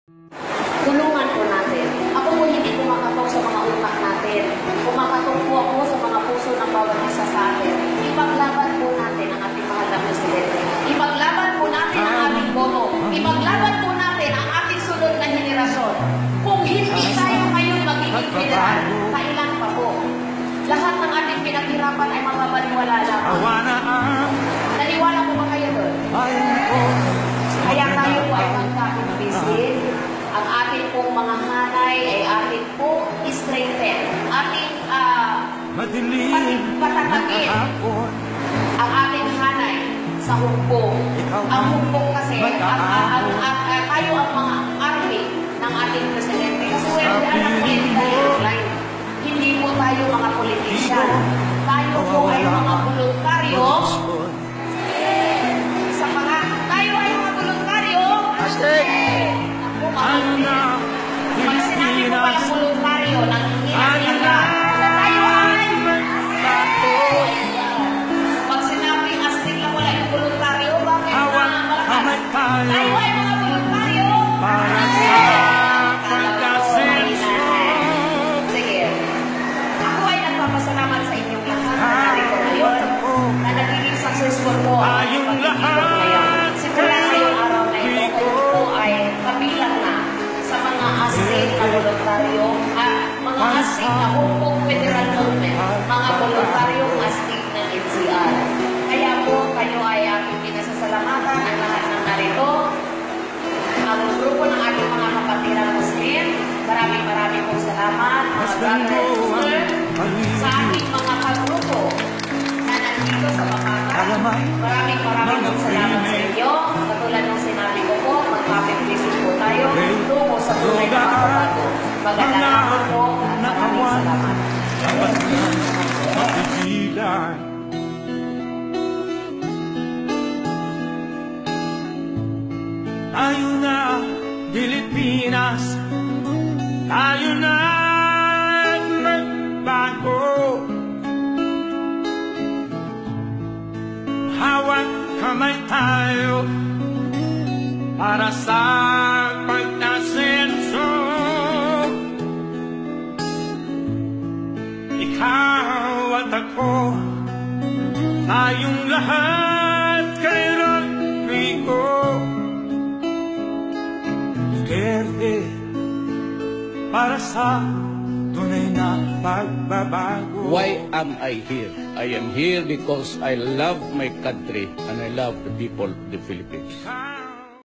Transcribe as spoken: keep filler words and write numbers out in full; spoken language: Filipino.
Tulungan po natin. Ako po hindi kumakatok sa mga utak natin. Kumakatok po ako sa mga puso ng bawat isa sa atin. Ipaglaban po natin ang ating mahal na presidente. Ipaglaban po natin ang ating boto. Ipaglaban po natin ang ating sunod na henerasyon. Kung hindi tayo ngayon magiging federal, kailan pa po? Lahat ng ating pinaghirapan ay mababaliwala lamang. Naniwala po ba kayo doon? Kaya tayo po ay magkakumbisin. Ang ating pong mga hanay ay ating po strengthen. Ating uh, patatagin ang ating hanay sa humpong. Ang humpong kasi, at, at, at, at, at, tayo ang mga army ng ating presidente. Kasi we're the political line. Hindi po tayo mga politician. Tayo po ay mga voluntaryo. Sa mga, tayo ay mga voluntaryo. Ako mga pag sinabi ko pa yung voluntaryo, nanghihina sila. Tayo ay pag sinabi astig lang wala yung voluntaryo, bakit na malakas? Tayo ay mga voluntaryo. Para sa sige. Ako ay nagpapasalamat sa inyong lahat na narito ngayon, na nagiging successful po ang pagkikita ngayon. Simula ngayong araw na ito, kayo po ay kabilang na sa mga astig na voluntaryo at mga astig na humpong federal movement, mga voluntaryong astig ng N C R. Kaya po kayo ay aking pinasasalamatan ang lahat ng narito. Ang grupo ng ating mga kapatirang Muslim, maraming maraming pong salamat, mga brother and sister, sa ating mga kagrupo na nandito sa Makata. Maraming maraming pong salamat sa inyo. Katulad ng sinabi ko po, magpapit-visit po tayo tungo sa tunay na pagbabago. Magandang hapon po at maraming salamat. Tayo na, Pilipinas, tayo na magbago. Hawak kamay tayo para sa pag-asenso. Ikaw at ako, tayong lahat kay Rodrigo Duterte, para sa tunay na pagbabago. Why am I here? I am here because I love my country and I love the people of the Philippines.